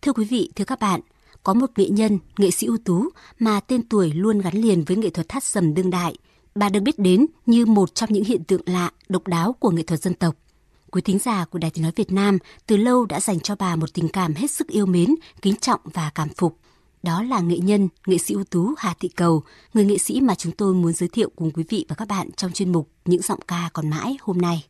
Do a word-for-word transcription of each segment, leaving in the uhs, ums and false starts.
Thưa quý vị, thưa các bạn, có một nghệ nhân, nghệ sĩ ưu tú mà tên tuổi luôn gắn liền với nghệ thuật hát sẩm đương đại. Bà được biết đến như một trong những hiện tượng lạ, độc đáo của nghệ thuật dân tộc. Quý thính giả của Đài Tiếng nói Việt Nam từ lâu đã dành cho bà một tình cảm hết sức yêu mến, kính trọng và cảm phục. Đó là nghệ nhân, nghệ sĩ ưu tú Hà Thị Cầu, người nghệ sĩ mà chúng tôi muốn giới thiệu cùng quý vị và các bạn trong chuyên mục Những giọng ca còn mãi hôm nay.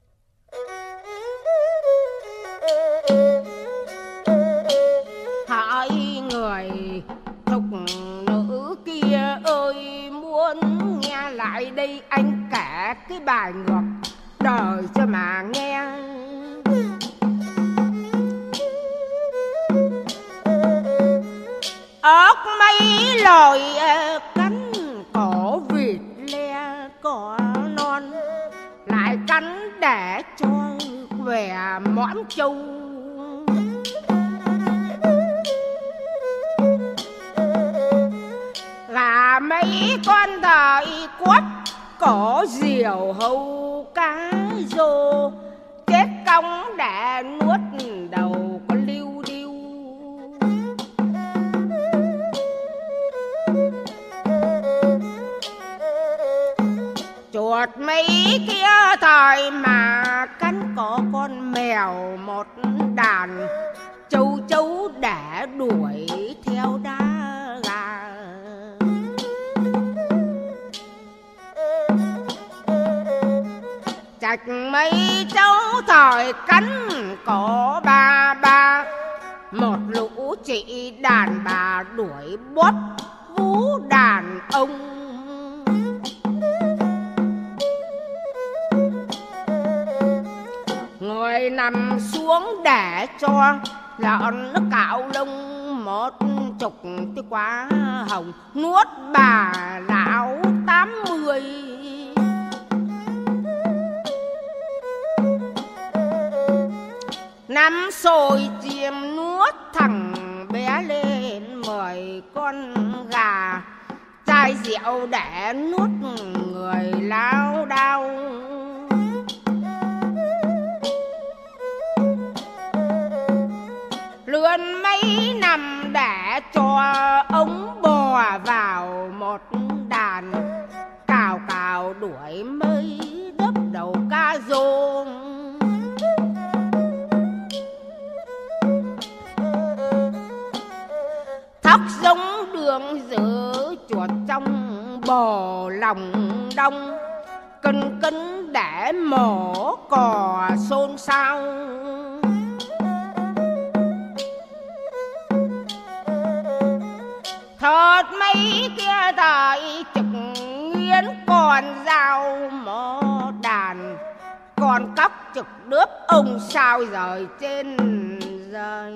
Hỡi người thục nữ kia ơi, muốn nghe lại đây anh kể cái bài ngược đời cho mà nghe. Ốc mấy lời cắn cổ vịt le cỏ non, lại cắn để cho về mõm trâu. Gà mấy con thời quất cổ diều hâu cá rô, chết cong để nuốt đầu con liu điêu. Chuột mấy kia thời mà cắn cổ con mèo một đàn, châu chấu để đuổi theo đá gà. Chạch mấy cháu thời cắn cổ ba ba, một lũ chị đàn bà đuổi bóp vú đàn ông. Người nằm xuống để cho lợn nó cạo lông, một chục cái quả hồng nuốt bà lão tám mươi. Năm sồi chiêm nuốt thằng bé lên mười con gà, chai rượu để nuốt người lao đao. Lươn mấy năm để cho ống bò vào một đàn, cào cào đuổi mấy đớp đầu cá rô. Thóc giống đường giữ chuột trong bò lòng đông, cân cân để mổ cò xôn xao. Thật mấy kia thời trực nghiến còn dao mỏ đàn, còn cóc trực đớp ông sao rời trên rơi.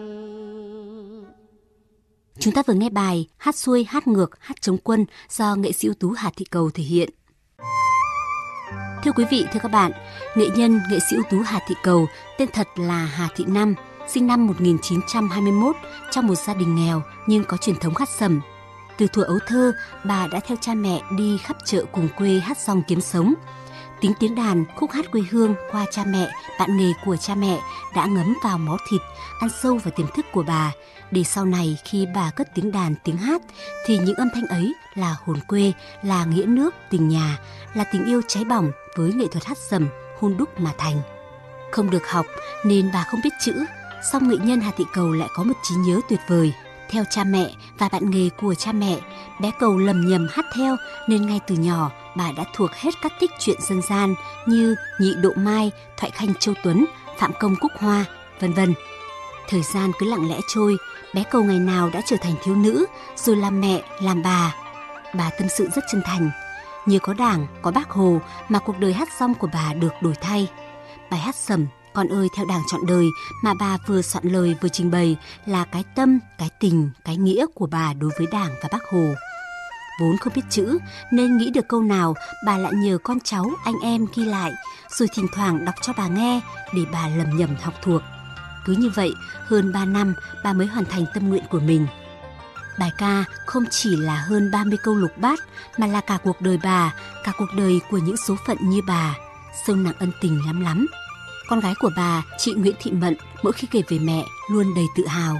Chúng ta vừa nghe bài Hát xuôi, hát ngược, hát chống quân do nghệ sĩ ưu tú Hà Thị Cầu thể hiện. Thưa quý vị, thưa các bạn, nghệ nhân, nghệ sĩ ưu tú Hà Thị Cầu tên thật là Hà Thị Năm, sinh năm một nghìn chín trăm hai mươi mốt trong một gia đình nghèo nhưng có truyền thống hát sẩm. Từ thuở ấu thơ, bà đã theo cha mẹ đi khắp chợ cùng quê hát song kiếm sống. Tính tiếng đàn, khúc hát quê hương qua cha mẹ, bạn nghề của cha mẹ đã ngấm vào máu thịt, ăn sâu vào tiềm thức của bà, để sau này khi bà cất tiếng đàn, tiếng hát thì những âm thanh ấy là hồn quê, là nghĩa nước, tình nhà, là tình yêu cháy bỏng với nghệ thuật hát sẩm hun đúc mà thành. Không được học nên bà không biết chữ, song nghệ nhân Hà Thị Cầu lại có một trí nhớ tuyệt vời. Theo cha mẹ và bạn nghề của cha mẹ, bé Cầu lầm nhầm hát theo nên ngay từ nhỏ bà đã thuộc hết các tích truyện dân gian như Nhị Độ Mai, Thoại Khanh Châu Tuấn, Phạm Công Cúc Hoa, vân vân. Thời gian cứ lặng lẽ trôi, bé Cầu ngày nào đã trở thành thiếu nữ, rồi làm mẹ, làm bà. Bà tâm sự rất chân thành. Như có Đảng, có Bác Hồ mà cuộc đời hát song của bà được đổi thay. Bài hát sẩm Con ơi theo Đảng trọn đời mà bà vừa soạn lời vừa trình bày là cái tâm, cái tình, cái nghĩa của bà đối với Đảng và Bác Hồ. Vốn không biết chữ nên nghĩ được câu nào bà lại nhờ con cháu, anh em ghi lại, rồi thỉnh thoảng đọc cho bà nghe để bà lầm nhầm học thuộc. Cứ như vậy, hơn ba năm bà mới hoàn thành tâm nguyện của mình. Bài ca không chỉ là hơn ba mươi câu lục bát mà là cả cuộc đời bà, cả cuộc đời của những số phận như bà, sâu nặng ân tình lắm lắm. Con gái của bà, chị Nguyễn Thị Mận, mỗi khi kể về mẹ luôn đầy tự hào.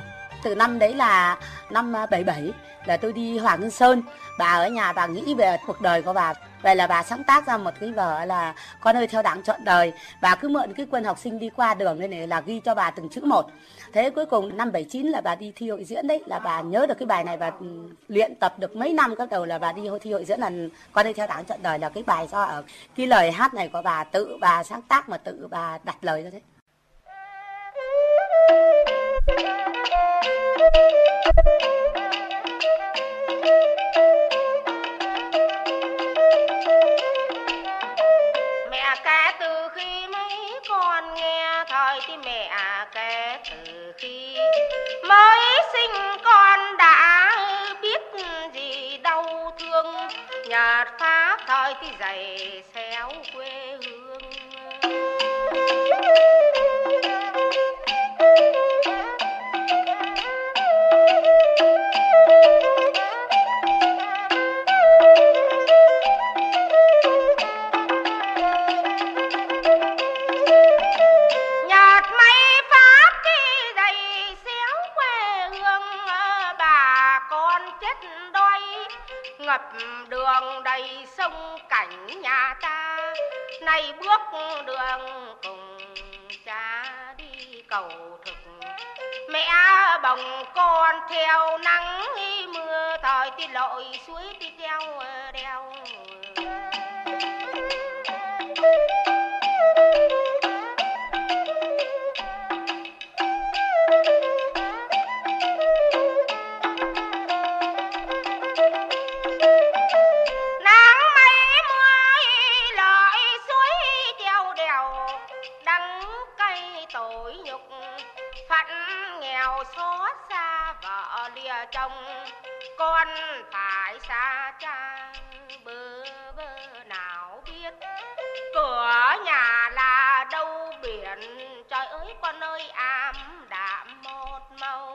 Từ năm đấy là năm bảy bảy là tôi đi Hoàng Hương Sơn. Bà ở nhà bà nghĩ về cuộc đời của bà. Vậy là bà sáng tác ra một cái vở là Con ơi theo Đảng trọn đời. Bà cứ mượn cái quân học sinh đi qua đường đây này là ghi cho bà từng chữ một. Thế cuối cùng năm bảy chín là bà đi thi hội diễn đấy, là bà nhớ được cái bài này, bà luyện tập được mấy năm các đầu là bà đi thi hội diễn là Con ơi theo Đảng trọn đời, là cái bài do ở cái lời hát này của bà tự bà sáng tác mà tự bà đặt lời ra đấy. Mẹ kể từ khi mấy con nghe thời thì mẹ kể từ khi mới sinh con đã biết gì đau thương, nhạt phá thời thì dày xéo quê hương. Ngập đường đầy sông cảnh nhà ta, nay bước đường cùng cha đi cầu thực. Mẹ bồng con theo nắng mưa, thời thì lội suối thì theo đeo. Xót xa vợ lìa chồng, con phải xa cha bơ vơ nào biết. Cửa nhà là đâu biển, trời ơi con ơi ảm đạm một màu.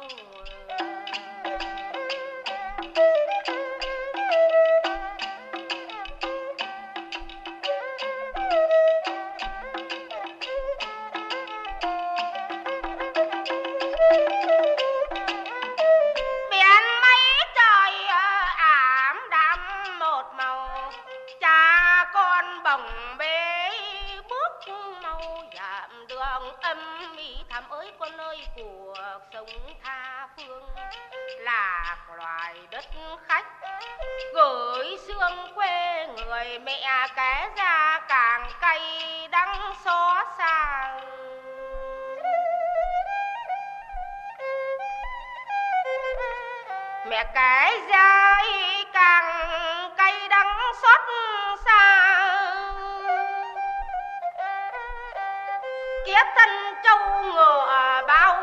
Âm mỹ thầm ơi con ơi, cuộc sống tha phương lạc loài đất khách, gửi xương quê người mẹ kể ra càng cay đắng xót xa. Mẹ kể ra càng cay đắng xót xa. Kiếp thân trâu ngựa bao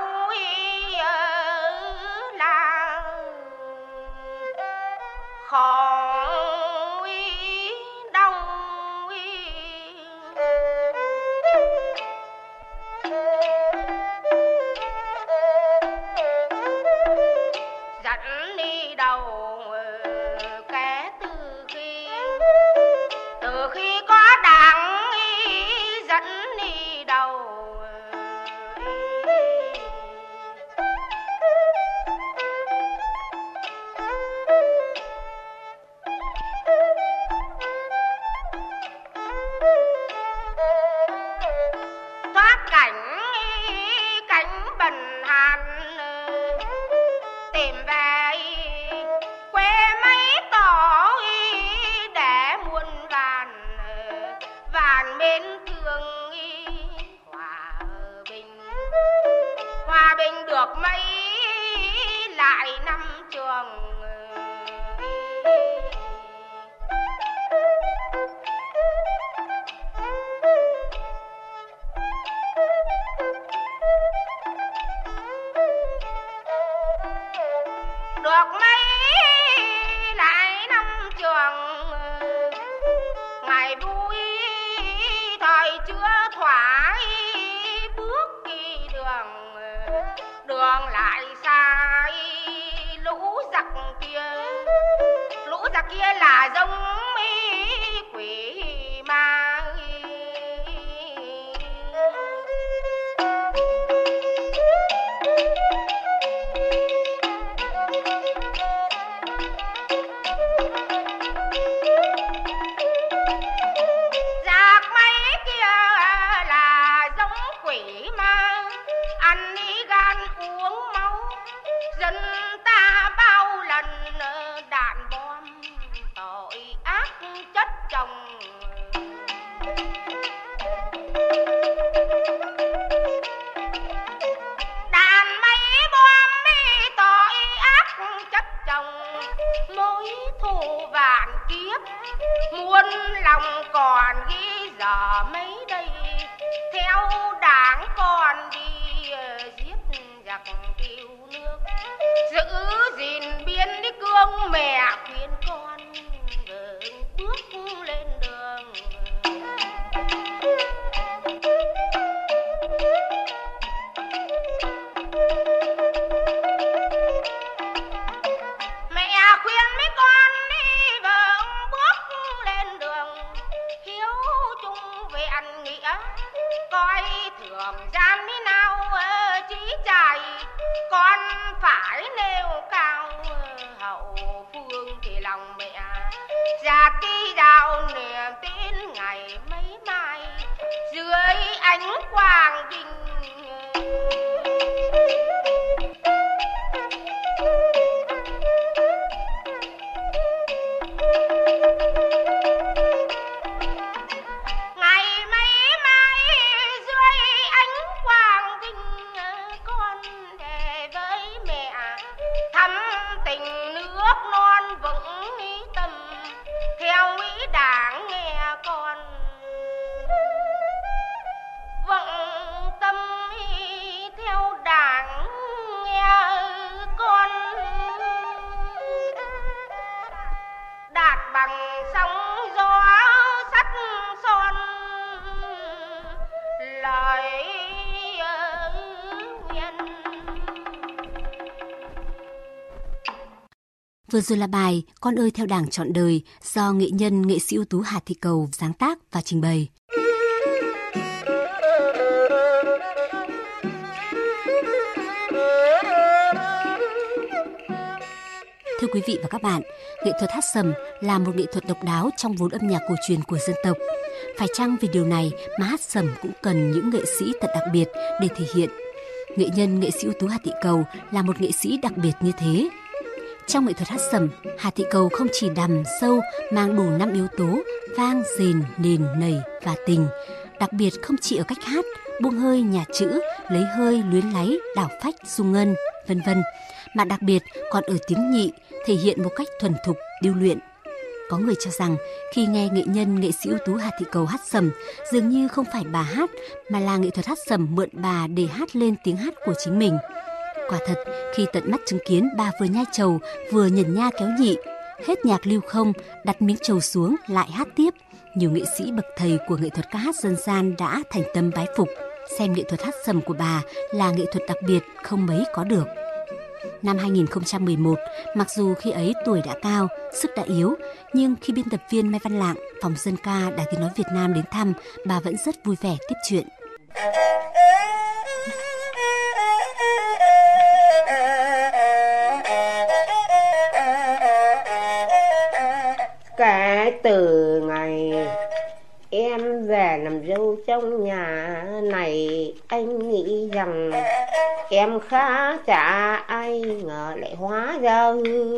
là khó đau. Dẫn đi đầu kể từ khi từ khi có Đảng dẫn đi đầu. Thoát cảnh cảnh bần hàn, tìm về quê mấy tỏ để muôn vàn vàn mến thương. Hòa bình hòa bình được mấy lại năm trường. Được mấy lại năm trường, ngày vui thời chưa thỏa bước đi đường. Đường lại xa lũ giặc kia, lũ giặc kia là giống quỷ ma. dân ta bao lần đạn bom tội ác chất chồng. Đàn máy bom mi tội ác chất chồng, mối thù vạn kiếp muôn lòng còn ghi giờ mấy đây. Theo đảng còn đi giết giặc tiêu nước, giữ gìn biên đi cương mẹ khuyên con bước lên đường. Mẹ khuyên mấy con đi vâng bước lên đường, hiếu chung vẹn nghĩa coi thường gian đi nào chí chạy. Con phải nêu cao hậu phương thì lòng mẹ già ti đạo niềm tin ngày mấy mai dưới ánh quang vinh. Ngày mấy mai dưới ánh quang vinh, con về với mẹ thăm tình nước non vững ý tâm. Theo ý đảng nghe con vững tâm, theo đảng nghe con đạt bằng sóng gió sắt son. Lời nguyện. Vừa rồi là bài Con ơi theo Đảng trọn đời do nghệ nhân nghệ sĩ ưu tú Hà Thị Cầu sáng tác và trình bày. Thưa quý vị và các bạn, nghệ thuật hát sầm là một nghệ thuật độc đáo trong vốn âm nhạc cổ truyền của dân tộc. Phải chăng vì điều này mà hát sầm cũng cần những nghệ sĩ thật đặc biệt để thể hiện? Nghệ nhân nghệ sĩ ưu tú Hà Thị Cầu là một nghệ sĩ đặc biệt như thế. Trong nghệ thuật hát sầm, Hà Thị Cầu không chỉ đằm sâu mang đủ năm yếu tố vang, rền, nền, nảy và tình. Đặc biệt không chỉ ở cách hát, buông hơi nhả chữ, lấy hơi luyến láy, đảo phách, dung ngân, vân vân, mà đặc biệt còn ở tiếng nhị, thể hiện một cách thuần thục, điêu luyện. Có người cho rằng khi nghe nghệ nhân nghệ sĩ ưu tú Hà Thị Cầu hát sầm, dường như không phải bà hát mà là nghệ thuật hát sầm mượn bà để hát lên tiếng hát của chính mình. Quả thật, khi tận mắt chứng kiến bà vừa nhai trầu vừa nhẩn nha kéo nhị, hết nhạc lưu không, đặt miếng trầu xuống lại hát tiếp, nhiều nghệ sĩ bậc thầy của nghệ thuật ca hát dân gian đã thành tâm bái phục, xem nghệ thuật hát sầm của bà là nghệ thuật đặc biệt không mấy có được. Năm hai nghìn không trăm mười một, mặc dù khi ấy tuổi đã cao, sức đã yếu, nhưng khi biên tập viên Mai Văn Lạng, phòng dân ca Đài Tiếng nói Việt Nam đến thăm, bà vẫn rất vui vẻ tiếp chuyện. Kể từ ngày em về làm dâu trong nhà này, anh nghĩ rằng em khá chả ai ngờ lại hóa ra hư.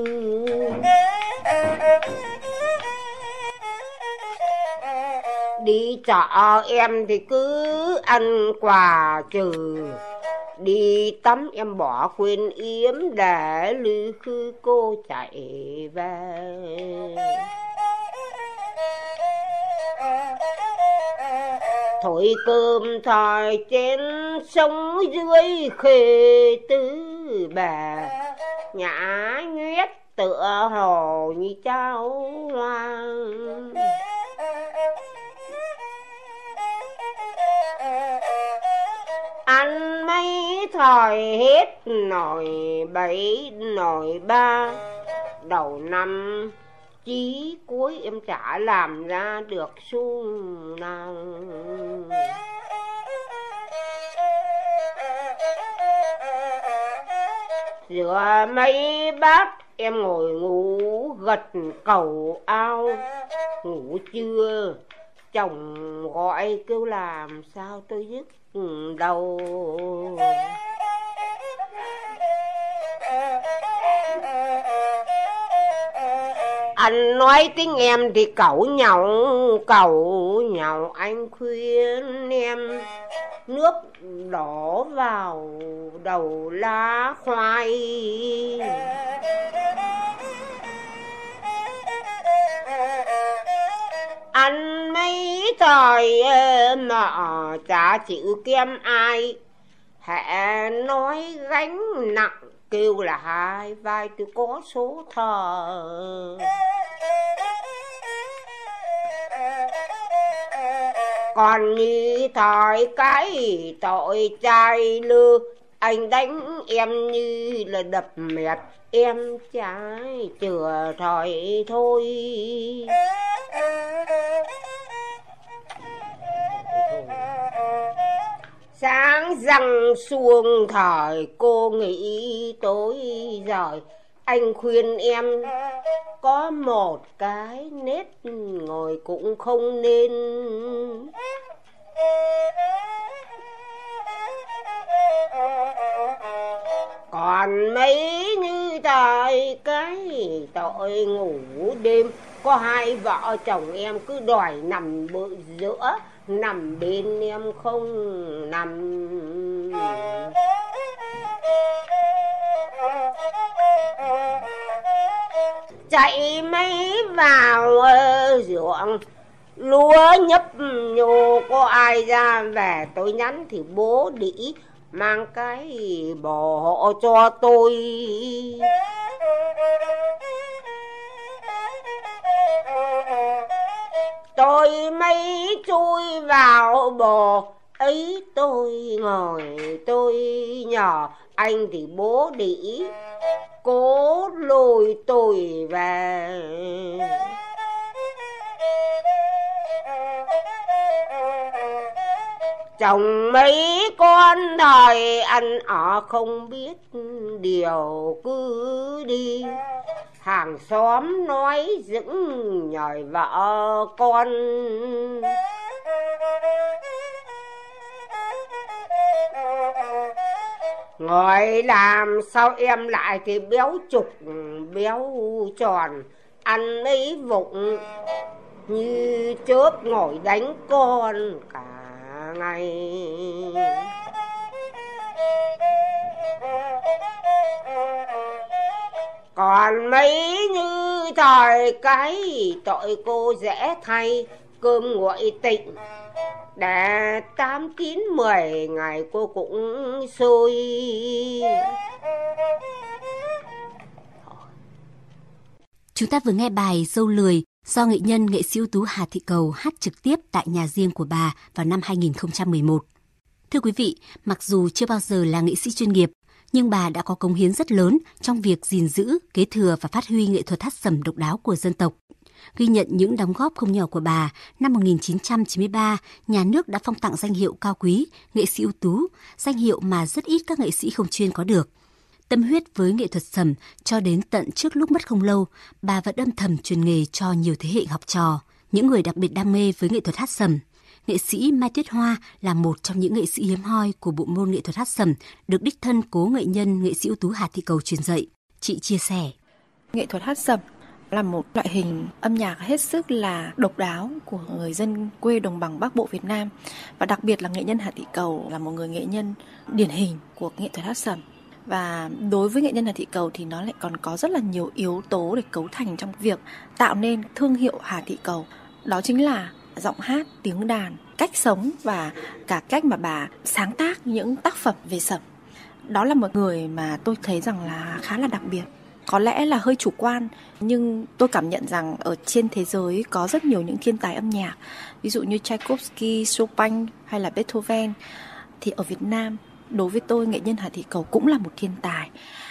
Đi chợ em thì cứ ăn quà trừ, đi tắm em bỏ quên yếm để lư khư cô chạy về. Thổi cơm thời trên sông dưới khê tứ bè, nhã nhuyết tựa hồ như cháu loang. Ăn mấy thời hết nồi bảy nồi ba, đầu năm chí cuối em chả làm ra được xu nào. Rửa mấy bát em ngồi ngủ gật cầu ao. Ngủ trưa chồng gọi kêu làm sao tôi dứt đầu. Anh nói tiếng em thì cẩu nhậu, cẩu nhậu anh khuyên em nước đổ vào đầu lá khoai. Anh mấy thời mà chả chịu kem ai, hẹ nói gánh nặng kêu là hai vai tôi có số thờ. Còn như thời cái tội trai lư, anh đánh em như là đập mẹt em trái chừa thời thôi. Sáng răng xuông thời cô nghĩ tối rồi, anh khuyên em có một cái nết ngồi cũng không nên. Còn mấy như thời cái tội ngủ đêm, có hai vợ chồng em cứ đòi nằm bự giữa, nằm bên em không nằm. Chạy mấy vào ruộng lúa nhấp nhô, có ai ra về tôi nhắn thì bố đĩ mang cái bò hộ cho tôi. Tôi mấy chui vào bò ấy, tôi ngồi tôi nhỏ, anh thì bố đĩ cố lôi tôi về. Chồng mấy con thời ăn ở không biết điều cứ đi, hàng xóm nói dững nhời vợ con. Ngồi làm sao em lại thì béo trục béo tròn, ăn mấy vụng như chớp ngồi đánh con cả ngày. Còn mấy như thời cái tội cô dễ thay, cơm nguội tịnh để tám chín mười ngày cô cũng xôi. Chúng ta vừa nghe bài Dâu Lười do nghệ nhân nghệ sĩ ưu tú Hà Thị Cầu hát trực tiếp tại nhà riêng của bà vào năm hai nghìn không trăm mười một. Thưa quý vị, mặc dù chưa bao giờ là nghệ sĩ chuyên nghiệp, nhưng bà đã có cống hiến rất lớn trong việc gìn giữ, kế thừa và phát huy nghệ thuật hát sẩm độc đáo của dân tộc. Ghi nhận những đóng góp không nhỏ của bà, năm một nghìn chín trăm chín mươi ba, nhà nước đã phong tặng danh hiệu cao quý, nghệ sĩ ưu tú, danh hiệu mà rất ít các nghệ sĩ không chuyên có được. Tâm huyết với nghệ thuật sẩm cho đến tận trước lúc mất không lâu, bà vẫn âm thầm truyền nghề cho nhiều thế hệ học trò, những người đặc biệt đam mê với nghệ thuật hát sẩm. Nghệ sĩ Mai Tuyết Hoa là một trong những nghệ sĩ hiếm hoi của bộ môn nghệ thuật hát sẩm được đích thân cố nghệ nhân nghệ sĩ ưu tú Hà Thị Cầu truyền dạy. Chị chia sẻ. Nghệ thuật hát sẩm là một loại hình âm nhạc hết sức là độc đáo của người dân quê đồng bằng Bắc Bộ Việt Nam. Và đặc biệt là nghệ nhân Hà Thị Cầu là một người nghệ nhân điển hình của nghệ thuật hát sẩm. Và đối với nghệ nhân Hà Thị Cầu thì nó lại còn có rất là nhiều yếu tố để cấu thành trong việc tạo nên thương hiệu Hà Thị Cầu. Đó chính là giọng hát, tiếng đàn, cách sống và cả cách mà bà sáng tác những tác phẩm về sẩm. Đó là một người mà tôi thấy rằng là khá là đặc biệt. Có lẽ là hơi chủ quan, nhưng tôi cảm nhận rằng ở trên thế giới có rất nhiều những thiên tài âm nhạc, ví dụ như Tchaikovsky, Chopin hay là Beethoven. Thì ở Việt Nam, đối với tôi, nghệ nhân Hà Thị Cầu cũng là một thiên tài.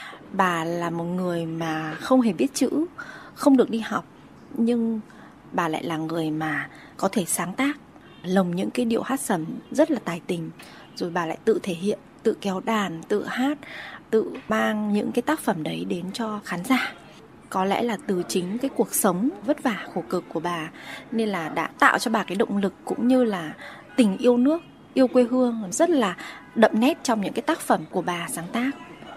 Bà là một người mà không hề biết chữ, không được đi học, nhưng bà lại là người mà có thể sáng tác, lồng những cái điệu hát sẩm rất là tài tình. Rồi bà lại tự thể hiện, tự kéo đàn, tự hát, tự mang những cái tác phẩm đấy đến cho khán giả. Có lẽ là từ chính cái cuộc sống vất vả khổ cực của bà nên là đã tạo cho bà cái động lực cũng như là tình yêu nước, yêu quê hương rất là đậm nét trong những cái tác phẩm của bà sáng tác.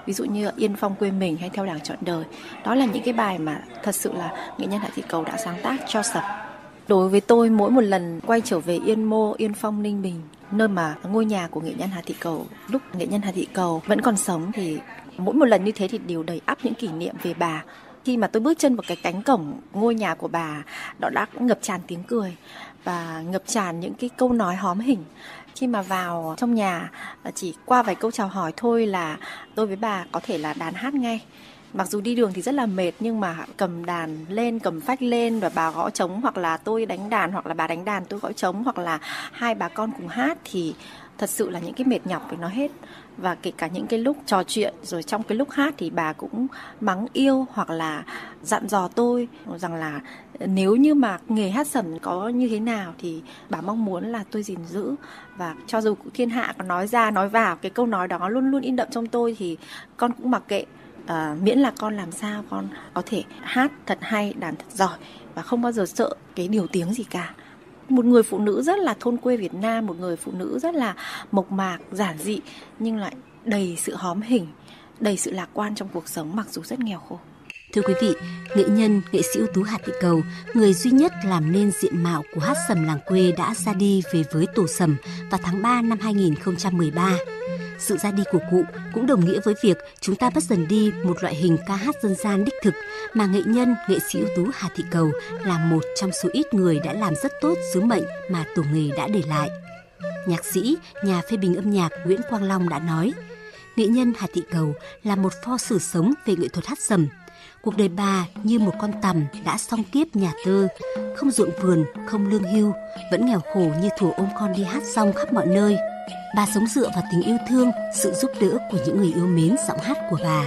ví dụ như Yên Phong quê mình hay Theo đảng trọn đời. Đó là những cái bài mà thật sự là nghệ nhân Hạ Thị Cầu đã sáng tác cho Sầm. Đối với tôi, mỗi một lần quay trở về Yên Mô, Yên Phong, Ninh Bình, nơi mà ngôi nhà của nghệ nhân Hà Thị Cầu, lúc nghệ nhân Hà Thị Cầu vẫn còn sống, thì mỗi một lần như thế thì đều đầy ắp những kỷ niệm về bà. Khi mà tôi bước chân vào cái cánh cổng ngôi nhà của bà, đó đã ngập tràn tiếng cười và ngập tràn những cái câu nói hóm hỉnh. Khi mà vào trong nhà, chỉ qua vài câu chào hỏi thôi là tôi với bà có thể là đàn hát ngay. Mặc dù đi đường thì rất là mệt, nhưng mà cầm đàn lên, cầm phách lên và bà gõ trống, hoặc là tôi đánh đàn, hoặc là bà đánh đàn tôi gõ trống, hoặc là hai bà con cùng hát, thì thật sự là những cái mệt nhọc với nó hết. Và kể cả những cái lúc trò chuyện, rồi trong cái lúc hát thì bà cũng mắng yêu hoặc là dặn dò tôi rằng là nếu như mà nghề hát sẩm có như thế nào thì bà mong muốn là tôi gìn giữ. Và cho dù thiên hạ có nói ra nói vào, cái câu nói đó luôn luôn in đậm trong tôi thì con cũng mặc kệ. À, miễn là con làm sao con có thể hát thật hay, đàn thật giỏi và không bao giờ sợ cái điều tiếng gì cả. Một người phụ nữ rất là thôn quê Việt Nam, một người phụ nữ rất là mộc mạc, giản dị nhưng lại đầy sự hóm hỉnh, đầy sự lạc quan trong cuộc sống mặc dù rất nghèo khổ. Thưa quý vị, nghệ nhân, nghệ sĩ ưu tú Hà Thị Cầu, người duy nhất làm nên diện mạo của hát sẩm làng quê đã ra đi về với tổ sẩm vào tháng ba năm hai nghìn không trăm mười ba. Sự ra đi của cụ cũng đồng nghĩa với việc chúng ta mất dần đi một loại hình ca hát dân gian đích thực mà nghệ nhân, nghệ sĩ ưu tú Hà Thị Cầu là một trong số ít người đã làm rất tốt sứ mệnh mà tổ nghề đã để lại. Nhạc sĩ, nhà phê bình âm nhạc Nguyễn Quang Long đã nói, nghệ nhân Hà Thị Cầu là một pho sử sống về nghệ thuật hát sẩm. Cuộc đời bà như một con tằm đã song kiếp nhà tơ, không ruộng vườn, không lương hưu, vẫn nghèo khổ như thuở ôm con đi hát song khắp mọi nơi. Bà sống dựa vào tình yêu thương, sự giúp đỡ của những người yêu mến giọng hát của bà.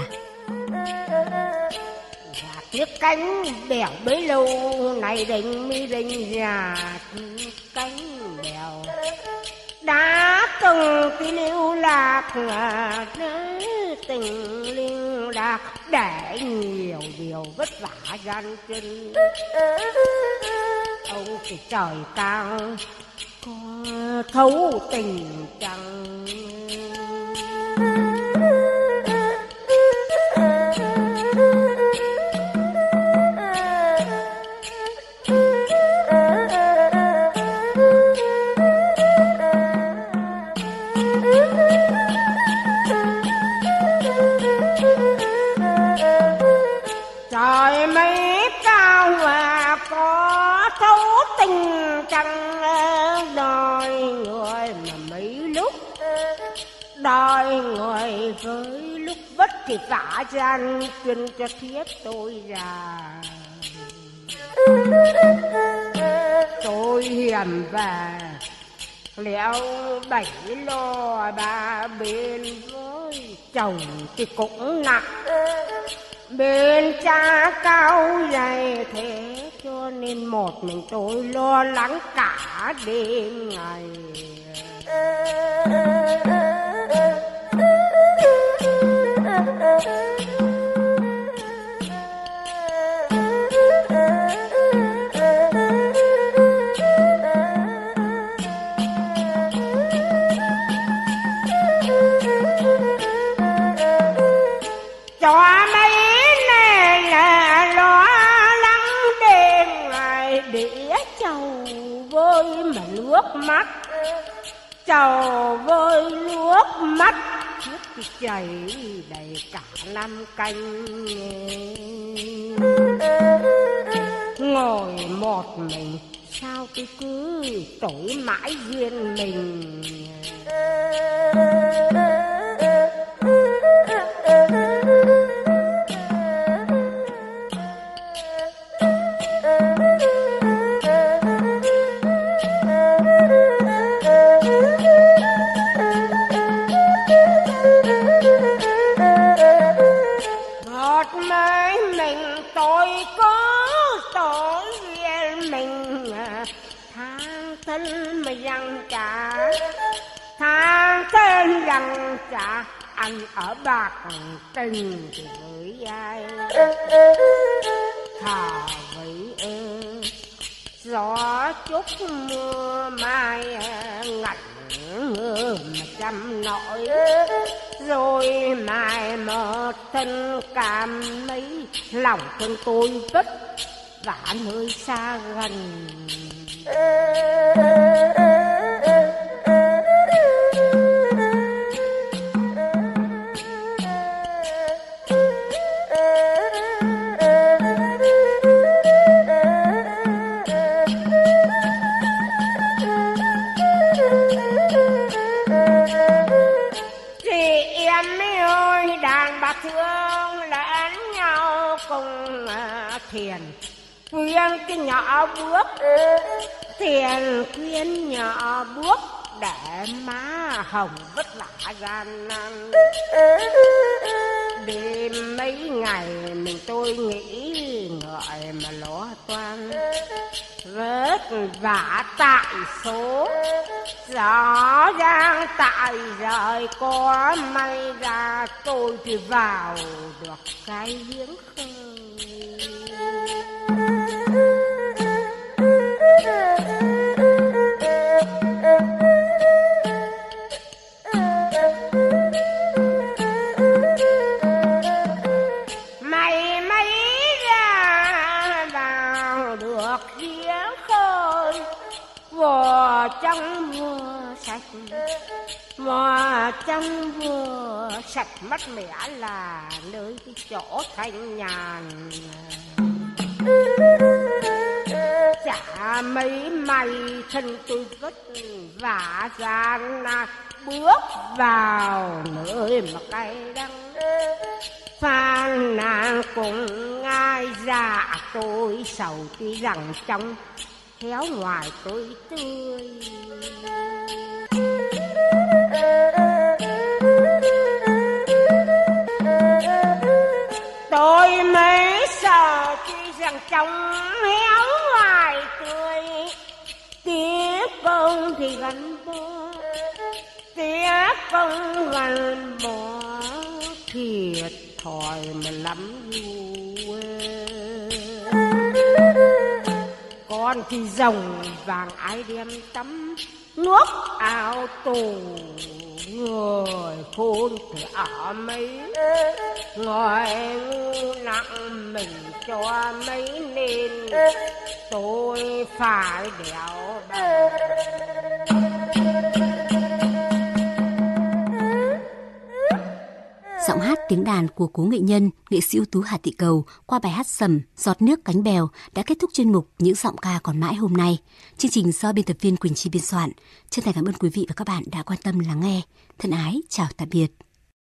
Tiếc cánh đèo bấy lâu này đình mi đình nhà cánh đèo đã từng tí lưu lạc tình lưu lạc để nhiều điều vất vả gian chân. Ông thì trời cao có thấu tình chẳng. Trời mấy cao mà có thấu tình chẳng, đòi người mà mấy lúc đòi người với lúc vất thì vả gian chuyên cho thiết tôi già. Tôi hiểm về léo bảy lo ba bên với chồng thì cũng nặng, bên cha cao dày thế cho nên một mình tôi lo lắng cả đêm ngày. Cho mấy này là lo lắng đêm ngày để chầu với mà nước mắt, chầu với nước mắt nước thì chảy đầy cả năm canh. Ngồi một mình sao tôi cứ tối mãi duyên mình. Rằng chả ăn ở bạc tình thì với ai thà với ơ gió chút mưa mai ngặt ngơ mà trăm nỗi rồi mài một thân cảm mấy, lòng thương tôi vất vả nơi xa gần. Thương lẫn nhau cùng thiền khuyên cái nhỏ bước, thiền khuyên nhỏ bước để má hồng vất vả gian nan. Đêm mấy ngày mình tôi nghĩ ngợi mà lo toan, vất vả tại số rõ ràng tại rời có may ra tôi thì vào được cái giếng khơi. Mày mấy ra vào được giếng khơi, vừa trong vừa sạch, vừa trong vừa sạch mất mẻ là nơi cái chỗ thanh nhàn. Chả mấy may thân tôi vất vả gian nan, bước vào nơi mà cay đắng. Phàn nàn cùng ngai dạ tôi sầu, tuy rằng trong khéo ngoài tôi tươi. Tôi mới sợ tuy rằng trong héo ngoài tươi, tiếc công thì gắn bó, tiếc công gắn bó, thiệt thòi mà lắm dù. Con thì rồng vàng ai đem tắm, nước áo tù người khôn thì ở mấy, người ngu nặng mình cho mấy nên tôi phải đèo đầu. Giọng hát tiếng đàn của cố nghệ nhân, nghệ sĩ ưu tú Hà Thị Cầu qua bài hát Sầm Giọt Nước Cánh Bèo đã kết thúc chuyên mục Những giọng ca còn mãi hôm nay. Chương trình do biên tập viên Quỳnh Chi biên soạn. Chân thành cảm ơn quý vị và các bạn đã quan tâm lắng nghe. Thân ái, chào tạm biệt.